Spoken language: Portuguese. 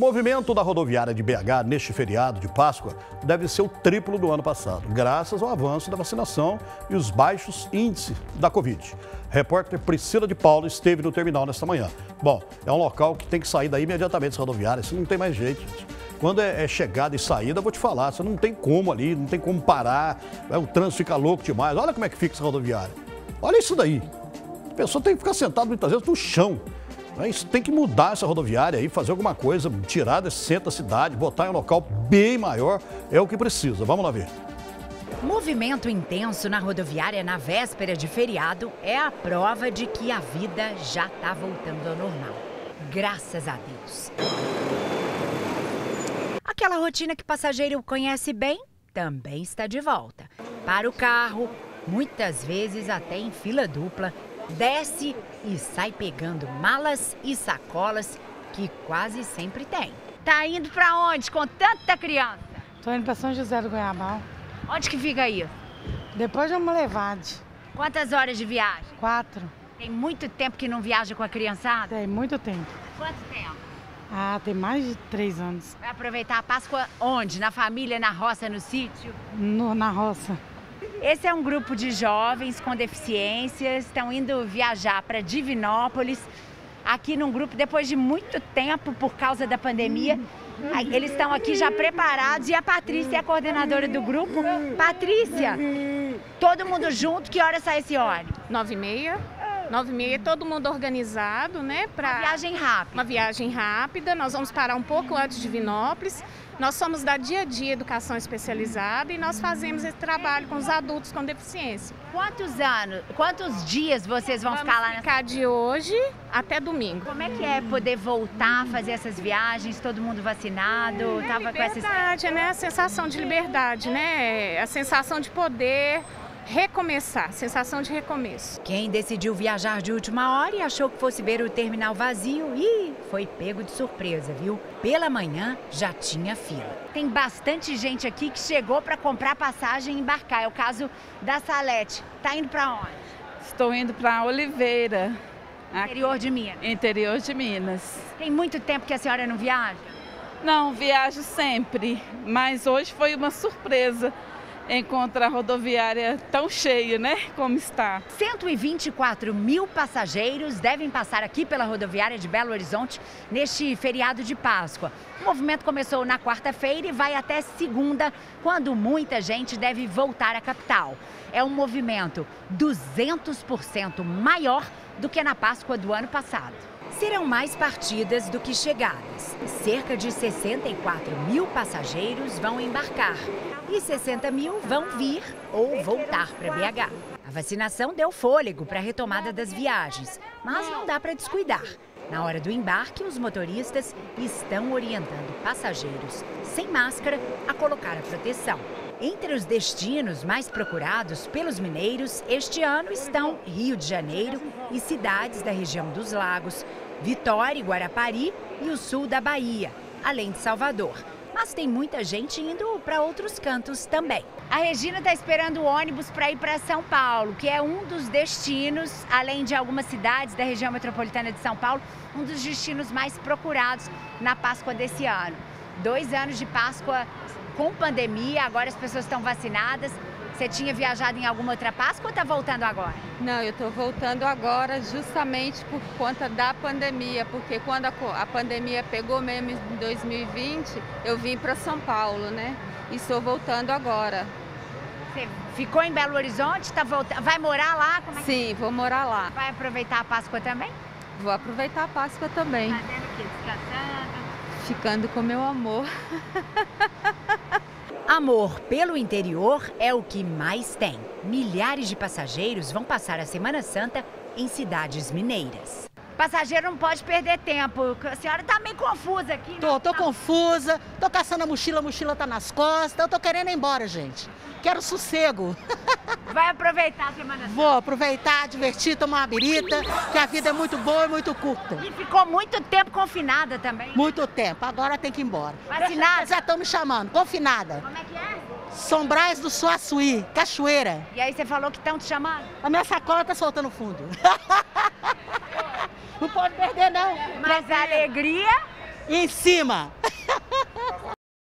O movimento da rodoviária de BH neste feriado de Páscoa deve ser o triplo do ano passado, graças ao avanço da vacinação e os baixos índices da Covid. A repórter Priscila de Paulo esteve no terminal nesta manhã. Bom, é um local que tem que sair daí imediatamente, essa rodoviária, isso não tem mais jeito, gente. Quando é chegada e saída, eu vou te falar, você não tem como ali, não tem como parar, o trânsito fica louco demais. Olha como é que fica essa rodoviária. Olha isso daí. A pessoa tem que ficar sentada muitas vezes no chão. Isso tem que mudar essa rodoviária aí, fazer alguma coisa, tirar desse centro da cidade, botar em um local bem maior, é o que precisa. Vamos lá ver. Movimento intenso na rodoviária na véspera de feriado é a prova de que a vida já está voltando ao normal. Graças a Deus. Aquela rotina que o passageiro conhece bem também está de volta. Para o carro, muitas vezes até em fila dupla, desce e sai pegando malas e sacolas que quase sempre tem. Tá indo para onde com tanta criança? Tô indo para São José do Goiabal. Onde que fica aí? Depois de uma levade. Quantas horas de viagem? 4. Tem muito tempo que não viaja com a criançada? Tem muito tempo. Quanto tempo? Ah, tem mais de 3 anos. Vai aproveitar a Páscoa onde? Na família, na roça, no sítio? Na roça. Esse é um grupo de jovens com deficiências, estão indo viajar para Divinópolis, aqui num grupo, depois de muito tempo, por causa da pandemia. Eles estão aqui já preparados e a Patrícia é a coordenadora do grupo. Patrícia, todo mundo junto, que hora sai esse ônibus? 9h30. 9h30, todo mundo organizado, né? Uma viagem rápida. Uma viagem rápida, nós vamos parar um pouco antes de Divinópolis. Nós somos da Dia a Dia Educação Especializada e nós fazemos esse trabalho com os adultos com deficiência. Quantos dias vocês vão ficar lá? Vamos ficar de hoje até domingo. Como é que é poder voltar a fazer essas viagens, todo mundo vacinado? Liberdade, né? A sensação de liberdade, né? A sensação de poder recomeçar, sensação de recomeço. Quem decidiu viajar de última hora e achou que fosse ver o terminal vazio, foi pego de surpresa, viu? Pela manhã já tinha fila. Tem bastante gente aqui que chegou para comprar passagem e embarcar. É o caso da Salete. Tá indo para onde? Estou indo para Oliveira. Interior de Minas. Interior de Minas. Tem muito tempo que a senhora não viaja? Não, viajo sempre, mas hoje foi uma surpresa encontrar a rodoviária tão cheia, né, como está. 124 mil passageiros devem passar aqui pela rodoviária de Belo Horizonte neste feriado de Páscoa. O movimento começou na quarta-feira e vai até segunda, quando muita gente deve voltar à capital. É um movimento 200% maior do que na Páscoa do ano passado. Serão mais partidas do que chegadas. Cerca de 64 mil passageiros vão embarcar e 60 mil vão vir ou voltar para BH. A vacinação deu fôlego para a retomada das viagens, mas não dá para descuidar. Na hora do embarque, os motoristas estão orientando passageiros sem máscara a colocar a proteção. Entre os destinos mais procurados pelos mineiros este ano estão Rio de Janeiro e cidades da região dos Lagos, Vitória e Guarapari e o sul da Bahia, além de Salvador. Mas tem muita gente indo para outros cantos também. A Regina está esperando o ônibus para ir para São Paulo, que é um dos destinos, além de algumas cidades da região metropolitana de São Paulo, um dos destinos mais procurados na Páscoa desse ano. 2 anos de Páscoa com pandemia, agora as pessoas estão vacinadas. Você tinha viajado em alguma outra Páscoa ou está voltando agora? Não, eu estou voltando agora justamente por conta da pandemia, porque quando a pandemia pegou mesmo em 2020, eu vim para São Paulo, né? E estou voltando agora. Você ficou em Belo Horizonte, vai morar lá? Como é que... Sim, vou morar lá. Vai aproveitar a Páscoa também? Vou aproveitar a Páscoa também. Fazendo o quê? Descansando? Ficando com meu amor. Amor pelo interior é o que mais tem. Milhares de passageiros vão passar a Semana Santa em cidades mineiras. Passageiro não pode perder tempo. A senhora tá meio confusa aqui. Tô confusa, tô caçando a mochila tá nas costas, eu tô querendo ir embora, gente. Quero sossego. Vai aproveitar a Semana Santa? Vou aproveitar, divertir, tomar uma birita, que a vida é muito boa e muito curta. E ficou muito tempo confinada também? Muito tempo, agora tem que ir embora. Vacinada? Já estão me chamando, confinada. Como é que é? São Brás do Suaçuí, Cachoeira. E aí você falou que estão te chamando? A minha sacola tá soltando fundo. Não pode perder, não. Mas a alegria em cima.